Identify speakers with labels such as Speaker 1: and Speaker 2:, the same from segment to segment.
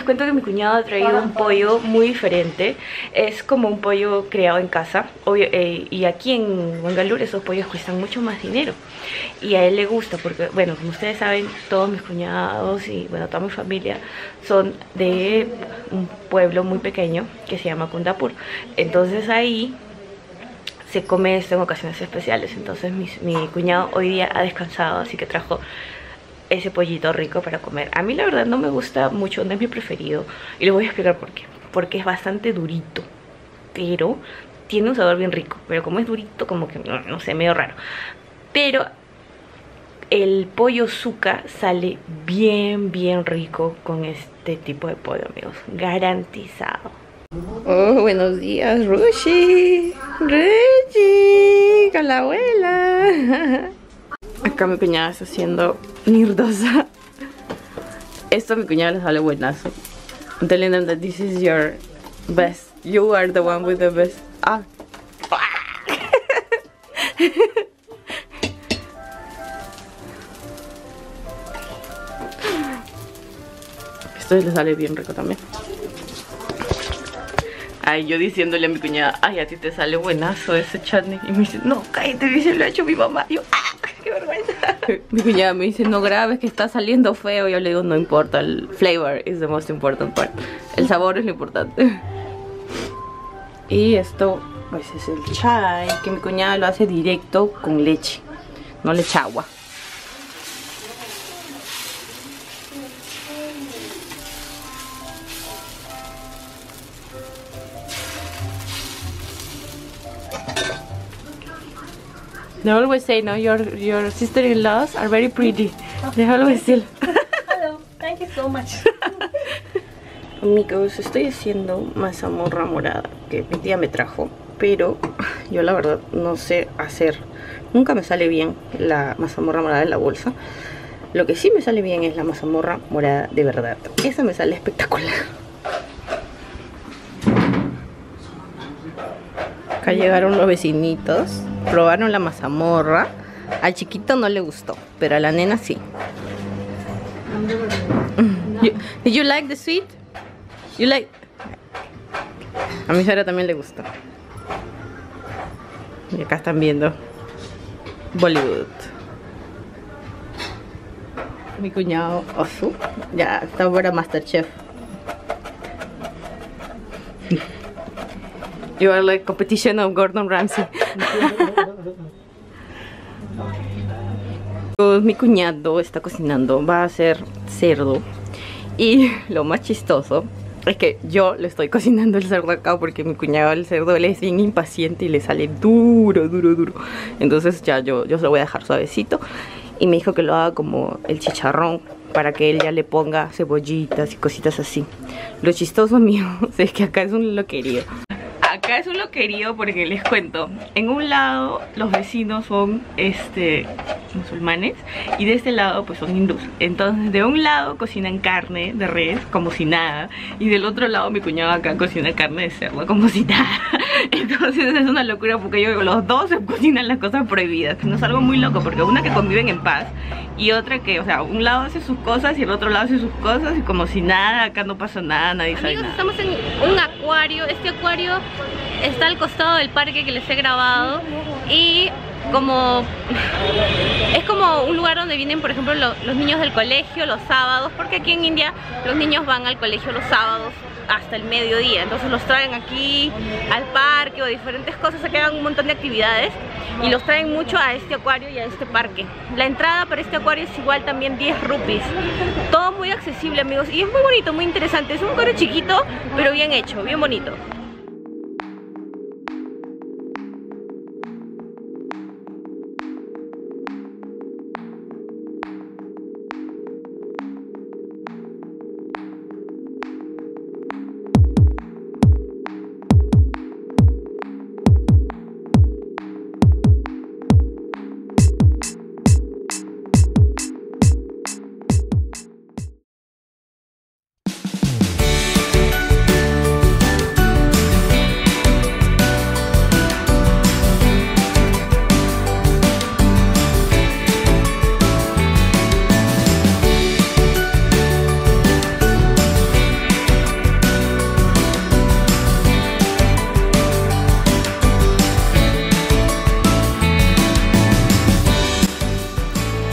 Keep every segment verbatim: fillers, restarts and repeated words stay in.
Speaker 1: cuento que mi cuñado ha traído un pollo muy diferente. Es como un pollo creado en casa. Obvio, eh, y aquí en Bangalore esos pollos cuestan mucho más dinero. Y a él le gusta porque, bueno, como ustedes saben, todos mis cuñados y, bueno, toda mi familia son de un pueblo muy pequeño que se llama Kundapur. Entonces ahí se come esto en ocasiones especiales. Entonces mi, mi cuñado hoy día ha descansado, así que trajo ese pollito rico para comer. A mí la verdad no me gusta mucho, no es mi preferido. Y les voy a explicar por qué. Porque es bastante durito, pero tiene un sabor bien rico. Pero como es durito, como que no, no sé, medio raro. Pero el pollo suka sale bien, bien rico con este tipo de pollo, amigos. Garantizado. Oh, buenos días, Rushi. Rushi, con la abuela. Acá mi cuñada está haciendo nirdosa. Esto a mi cuñada le sale buenazo. I'm telling them that this is your best. You are the one with the best. Ah. Esto le sale bien rico también. Ay, yo diciéndole a mi cuñada, ay, a ti te sale buenazo ese chutney. Y me dice, no, cállate, dice, lo ha hecho mi mamá. Y yo, ah, qué vergüenza. Mi cuñada me dice, no grabes que está saliendo feo. Yo le digo, no importa, el flavor is the most important part. El sabor es lo importante. Y esto, pues es el chai, que mi cuñada lo hace directo con leche. No le echa agua. They always say, no, your your sister-in-laws are very pretty. They always say.
Speaker 2: Hello, thank you so much.
Speaker 1: Amigos, estoy haciendo mazamorra morada que mi tía me trajo, pero yo la verdad no sé hacer. Nunca me sale bien la mazamorra morada en la bolsa. Lo que sí me sale bien es la mazamorra morada de verdad. Esa me sale espectacular. Acá llegaron los vecinitos, probaron la mazamorra. Al chiquito no le gustó, pero a la nena sí. You, did you like the sweet? You like? A mi Sara también le gustó. Y acá están viendo Bollywood. Mi cuñado Osu ya está para Masterchef. You are like competition of Gordon Ramsay. Mi cuñado está cocinando, va a hacer cerdo. Y lo más chistoso es que yo le estoy cocinando el cerdo acá porque mi cuñado el cerdo le es bien impaciente y le sale duro, duro, duro. Entonces ya yo, yo se lo voy a dejar suavecito. Y me dijo que lo haga como el chicharrón, para que él ya le ponga cebollitas y cositas así. Lo chistoso mío es que acá es un loquerío. Acá es un loquerío porque les cuento, en un lado los vecinos son este musulmanes y de este lado pues son hindús. Entonces de un lado cocinan carne de res como si nada y del otro lado mi cuñado acá cocina carne de cerdo como si nada. Entonces es una locura porque yo, los dos se cocinan las cosas prohibidas. No es algo muy loco porque una que conviven en paz y otra que, o sea, un lado hace sus cosas y el otro lado hace sus cosas y como si nada, acá no pasa nada, nadie sabe nada.
Speaker 2: Estamos en un acuario. Este acuario está al costado del parque que les he grabado y como es como un lugar donde vienen, por ejemplo, lo, los niños del colegio los sábados, porque aquí en India los niños van al colegio los sábados hasta el mediodía, entonces los traen aquí al parque o diferentes cosas, se quedan un montón de actividades y los traen mucho a este acuario y a este parque. La entrada para este acuario es igual también diez rupees, todo muy accesible, amigos, y es muy bonito, muy interesante. Es un acuario chiquito pero bien hecho, bien bonito.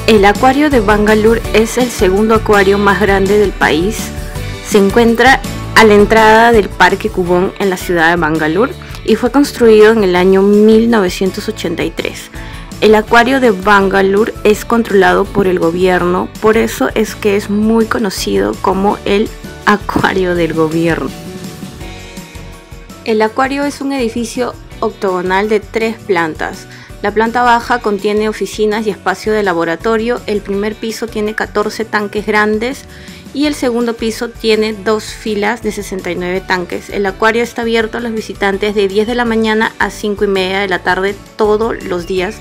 Speaker 1: El acuario de Bangalore es el segundo acuario más grande del país. Se encuentra a la entrada del Parque Cubón en la ciudad de Bangalore y fue construido en el año mil novecientos ochenta y tres. El acuario de Bangalore es controlado por el gobierno, por eso es que es muy conocido como el acuario del gobierno. El acuario es un edificio octogonal de tres plantas. La planta baja contiene oficinas y espacio de laboratorio, el primer piso tiene catorce tanques grandes y el segundo piso tiene dos filas de sesenta y nueve tanques. El acuario está abierto a los visitantes de diez de la mañana a cinco y media de la tarde todos los días.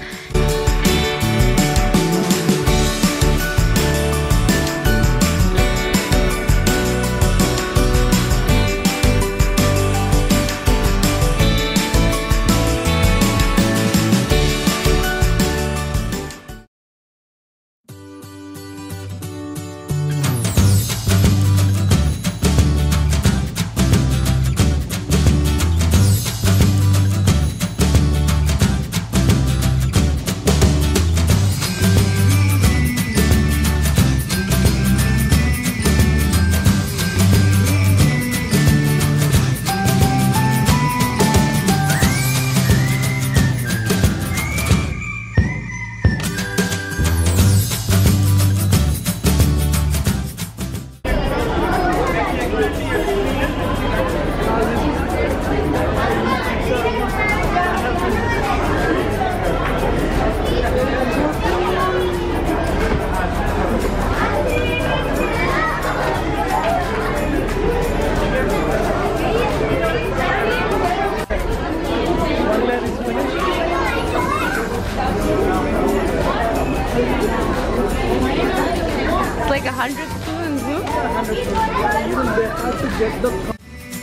Speaker 2: Like a hundred students, no?
Speaker 3: Even they have to get the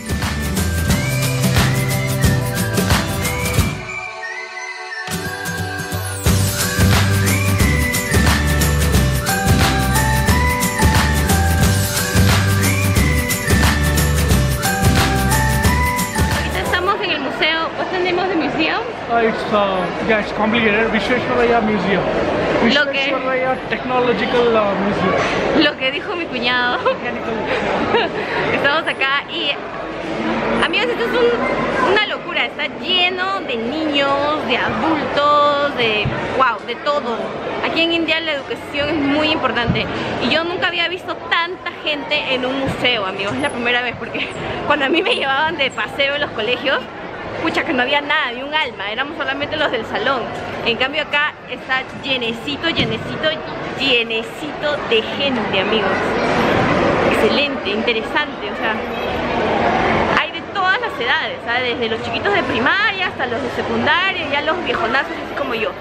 Speaker 2: Uh,
Speaker 3: it's uh, yeah, it's complicated. Visvesvaraya Museum. Visvesvaraya Technological uh, Museum.
Speaker 2: Lo que dijo mi cuñado. Estamos acá y amigos, esto es un, una locura. Está lleno de niños, de adultos, de wow, de todo. Aquí en India la educación es muy importante y yo nunca había visto tanta gente en un museo, amigos. Es la primera vez porque cuando a mí me llevaban de paseo en los colegios, pucha, que no había nada, ni un alma, éramos solamente los del salón. En cambio acá está llenecito, llenecito, llenecito de gente, amigos. Excelente, interesante, o sea, hay de todas las edades, ¿sabes? Desde los chiquitos de primaria hasta los de secundaria, ya los viejonazos así como yo.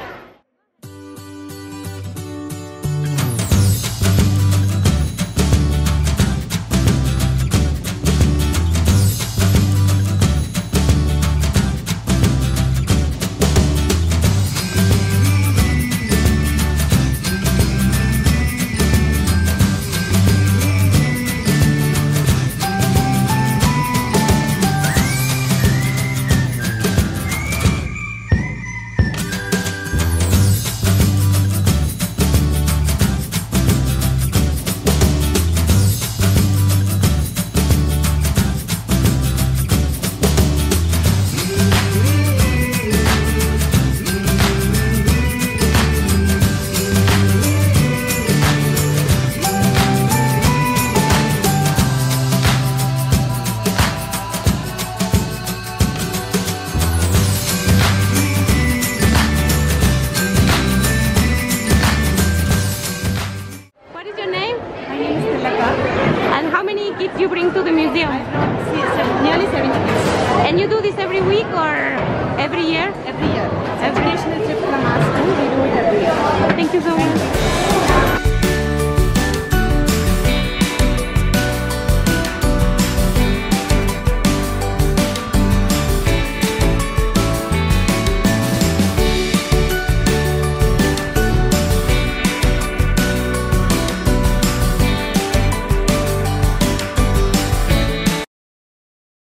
Speaker 2: Kids you bring to the museum?
Speaker 4: Nearly seventy kids.
Speaker 2: And you do this every week or every year?
Speaker 4: Every year. It's a traditional trip from our school. We do it every year.
Speaker 2: Thank you so much.